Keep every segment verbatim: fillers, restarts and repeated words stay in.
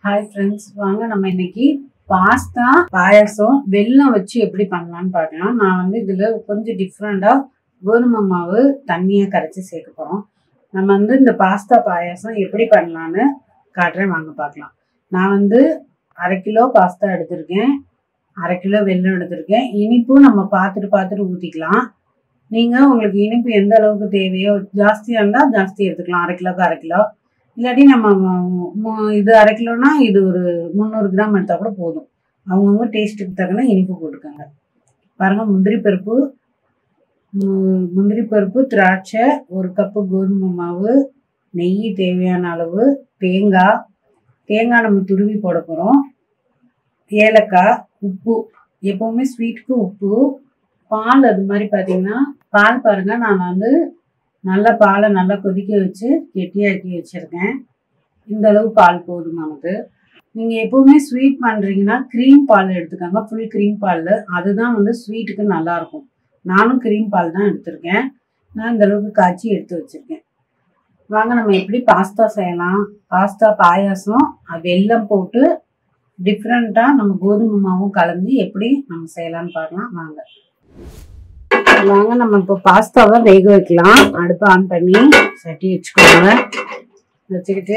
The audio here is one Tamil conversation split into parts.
ஹாய் ஃப்ரெண்ட்ஸ், வாங்க நம்ம இன்னைக்கு பாஸ்தா பாயாசம் வெல்லம் வச்சு எப்படி பண்ணலாம்னு பார்க்கலாம். நான் வந்து இதுல கொஞ்சம் டிஃப்ரெண்டா கோதுமை மாவு தண்ணியை கரைச்சி சேர்க்க போறோம். நம்ம வந்து இந்த பாஸ்தா பாயாசம் எப்படி பண்ணலான்னு காட்டுறேன், வாங்க பார்க்கலாம். நான் வந்து அரை கிலோ பாஸ்தா எடுத்திருக்கேன், அரை கிலோ வெல்லம் எடுத்திருக்கேன். இனிப்பும் நம்ம பார்த்துட்டு பார்த்துட்டு ஊற்றிக்கலாம். நீங்கள் உங்களுக்கு இனிப்பு எந்த அளவுக்கு தேவையோ, ஜாஸ்தியாக இருந்தால் ஜாஸ்தி எடுத்துக்கலாம், அரை கிலோக்கு அரை கிலோ. இல்லாட்டி நம்ம இது அரை கிலோனா இது ஒரு முந்நூறு கிராம் எடுத்தால் கூட போதும். அவங்கவுங்க டேஸ்ட்டுக்கு தக்கன இனிப்பு போட்டுக்கோங்க. பாருங்கள், முந்திரி பருப்பு முந்திரி பருப்பு திராட்சை, ஒரு கப்பு கோதுமை மாவு, நெய் தேவையான அளவு, தேங்காய் தேங்காய் நம்ம துருவி போட போகிறோம், ஏலக்காய், உப்பு, எப்போவுமே ஸ்வீட்டுக்கு உப்பு, பால். அது மாதிரி பார்த்தீங்கன்னா பால் பாருங்கள், நான் வந்து நல்லா பாலை நல்லா கொதிக்க வச்சு கெட்டியாக்கி வச்சுருக்கேன். இந்த அளவு பால் போதுமானது. நீங்கள் எப்போவுமே ஸ்வீட் பண்ணுறீங்கன்னா க்ரீம் பால் எடுத்துக்கோங்க, ஃபுல் க்ரீம் பால். அதுதான் வந்து ஸ்வீட்டுக்கு நல்லாயிருக்கும். நானும் க்ரீம் பால் தான் எடுத்திருக்கேன். நான் இந்த அளவுக்கு காய்ச்சி எடுத்து வச்சுருக்கேன். வாங்க நம்ம எப்படி பாஸ்தா செய்யலாம். பாஸ்தா பாயாசம் வெல்லம் போட்டு டிஃப்ரெண்ட்டாக நம்ம கோதுமை மாவும் கலந்து எப்படி நம்ம செய்யலாம்னு பார்க்கலாம். வாங்க வாங்க நம்ம இப்போ பாஸ்தாவை வேக வைக்கலாம். அடுப்பு ஆன் பண்ணி சட்டி வச்சுக்கோங்க. வச்சுக்கிட்டு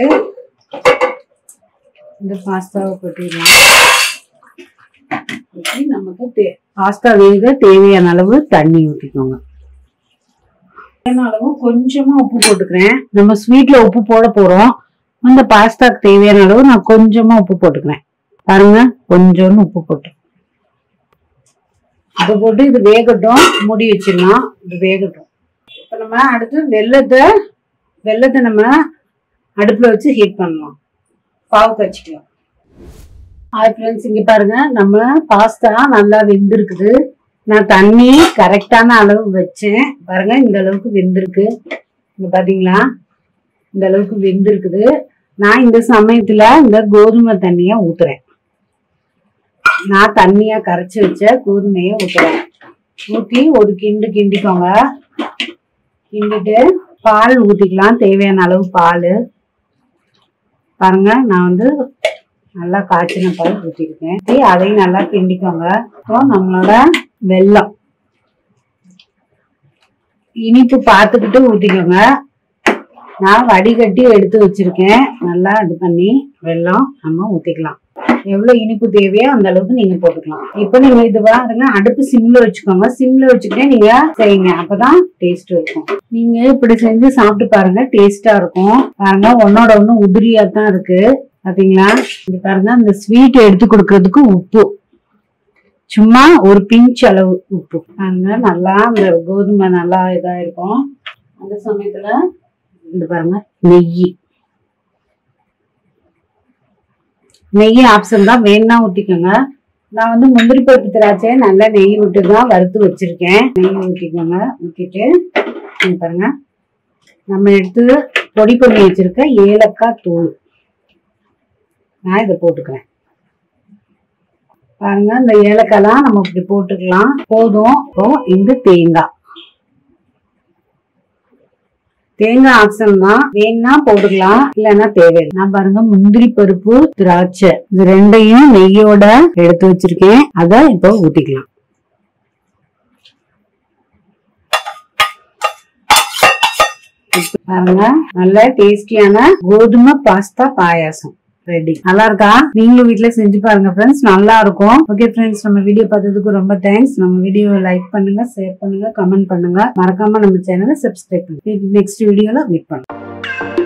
இந்த பாஸ்தாவை கொட்டிடலாம். ஊற்றி நமக்கு தே பாஸ்தா வேக தேவையான அளவு தண்ணி ஊற்றிக்கோங்க. தேவையான அளவு கொஞ்சமாக உப்பு போட்டுக்கிறேன். நம்ம ஸ்வீட்டில் உப்பு போட போகிறோம். அந்த பாஸ்தாக்கு தேவையான அளவு நான் கொஞ்சமாக உப்பு போட்டுக்கிறேன். பாருங்க, கொஞ்சோன்னு உப்பு போட்டு அதை போட்டு இது வேகட்டும், மூடி வச்சிடலாம். இது வேகட்டும். இப்போ நம்ம அடுத்து வெள்ளத்தை வெள்ளத்தை நம்ம அடுப்பில் வச்சு ஹீட் பண்ணலாம். பாவு காய்ச்சிக்கலாம். ஹாய் ஃப்ரெண்ட்ஸ், இங்கே பாருங்க, நம்ம பாஸ்தா நல்லா வெந்திருக்குது. நான் தண்ணி கரெக்டான அளவு வச்சேன். பாருங்க, இந்த அளவுக்கு வெந்திருக்கு. இங்கே பார்த்தீங்களா, இந்த அளவுக்கு வெந்திருக்குது. நான் இந்த சமயத்தில் இந்த கோதுமை தண்ணியை ஊற்றுறேன். நான் தண்ணியா கரைச்சி வச்ச கோதுமையை ஊற்றுறேன். ஊற்றி ஒரு கிண்டு கிண்டிக்கோங்க. கிண்டிட்டு பால் ஊற்றிக்கலாம், தேவையான அளவு பால். பாருங்க, நான் வந்து நல்லா காய்ச்சின பால் ஊற்றிருக்கேன். அதையும் நல்லா கிண்டிக்கோங்க. அப்புறம் நம்மளோட வெல்லம் இனிப்பு பார்த்துக்கிட்டு ஊற்றிக்கோங்க. நான் வடிகட்டி எடுத்து வச்சிருக்கேன். நல்லா இது பண்ணி வெல்லம் நம்ம ஊற்றிக்கலாம். எவ்வளவு இனிப்பு தேவையோ அந்த அளவுக்கு நீங்க போட்டுக்கலாம். இப்ப நீங்க இது பாருங்க, அடுப்பு சிம்ல வச்சுக்கோங்க. சிம்ல வச்சுக்கிட்டே நீங்க செய்யுங்க, அப்பதான் டேஸ்ட் இருக்கும். நீங்க இப்படி செஞ்சு சாப்பிட்டு பாருங்க, டேஸ்டா இருக்கும். பாருங்க, ஒன்னோட ஒண்ணு உதிரியா தான் இருக்கு. பாத்தீங்களா, இது பாருங்க, இந்த ஸ்வீட் எடுத்து கொடுக்கறதுக்கு உப்பு சும்மா ஒரு பிஞ்ச் அளவு உப்பு. பாருங்க, நல்லா அந்த கோதுமை நல்லா இதா இருக்கும். அந்த சமயத்துல இந்த பாருங்க, நெய் நெய் ஆப்ஷன் தான், வேணா ஊற்றிக்கோங்க. நான் வந்து முந்திரி பருப்பு திராட்சையை நல்லா நெய் விட்டு தான் வறுத்து வச்சிருக்கேன். நெய் ஊற்றிக்கோங்க. ஊற்றிட்டு பாருங்க, நம்ம எடுத்து பொடி பண்ணி வச்சிருக்க ஏலக்காய் தூள் நான் இதை போட்டுக்கிறேன். பாருங்க, இந்த ஏலக்காய்லாம் நம்ம இப்படி போட்டுக்கலாம், போதும். இப்போ இந்த தேங்காய் தேங்காய் ஆப்ஷன் தான், வேணா போட்டுக்கலாம், இல்லைன்னா தேவையில்லை. நான் பாருங்க, முந்திரி பருப்பு திராட்சை இது ரெண்டையும் நெய்யோட எடுத்து வச்சிருக்கேன். அதை இப்போ ஊத்திக்கலாம். பாருங்க, நல்ல டேஸ்டியான கோதுமை பாஸ்தா பாயாசம் ரெடி. நல்லா இருக்கா? நீங்களும் வீட்டுல செஞ்சு பாருங்க ஃப்ரெண்ட்ஸ், நல்லா இருக்கும். ஓகே ஃப்ரெண்ட்ஸ், நம்ம வீடியோ பார்த்ததுக்கு ரொம்ப தேங்க்ஸ். நம்ம வீடியோவை லைக் பண்ணுங்க, ஷேர் பண்ணுங்க, கமெண்ட் பண்ணுங்க. மறக்காம நம்ம சேனலை சப்ஸ்கிரைப் பண்ணுங்க. நெக்ஸ்ட் வீடியோல மீட் பண்ணுங்க.